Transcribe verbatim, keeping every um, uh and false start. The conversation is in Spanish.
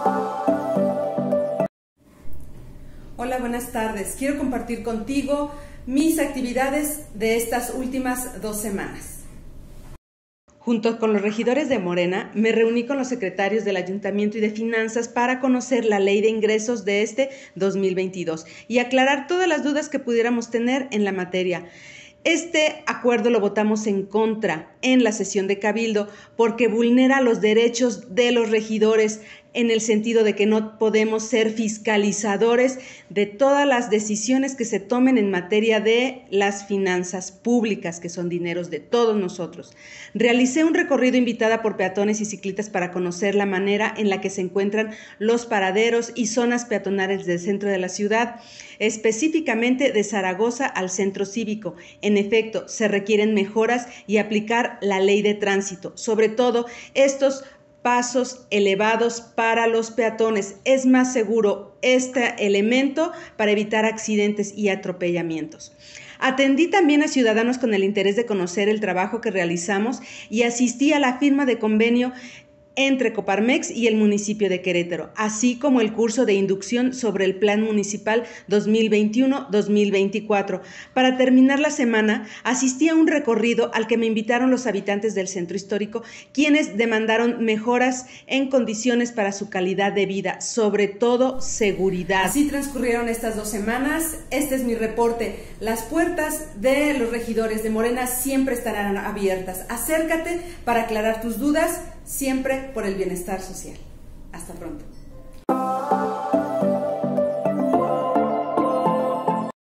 Hola, buenas tardes. Quiero compartir contigo mis actividades de estas últimas dos semanas. Junto con los regidores de Morena, me reuní con los secretarios del Ayuntamiento y de Finanzas para conocer la ley de ingresos de este dos mil veintidós y aclarar todas las dudas que pudiéramos tener en la materia. Este acuerdo lo votamos en contra en la sesión de Cabildo porque vulnera los derechos de los regidores en el sentido de que no podemos ser fiscalizadores de todas las decisiones que se tomen en materia de las finanzas públicas, que son dineros de todos nosotros. Realicé un recorrido invitada por peatones y ciclistas para conocer la manera en la que se encuentran los paraderos y zonas peatonales del centro de la ciudad, específicamente de Zaragoza al centro cívico. En efecto, se requieren mejoras y aplicar la ley de tránsito, sobre todo estos pasos elevados para los peatones. Es más seguro este elemento para evitar accidentes y atropellamientos. Atendí también a ciudadanos con el interés de conocer el trabajo que realizamos y asistí a la firma de convenio entre Coparmex y el municipio de Querétaro, así como el curso de inducción sobre el Plan Municipal dos mil veintiuno dos mil veinticuatro. Para terminar la semana, asistí a un recorrido al que me invitaron los habitantes del centro histórico, quienes demandaron mejoras en condiciones para su calidad de vida, sobre todo seguridad. Así transcurrieron estas dos semanas. Este es mi reporte. Las puertas de los regidores de Morena siempre estarán abiertas. Acércate para aclarar tus dudas, siempre por el bienestar social. Hasta pronto.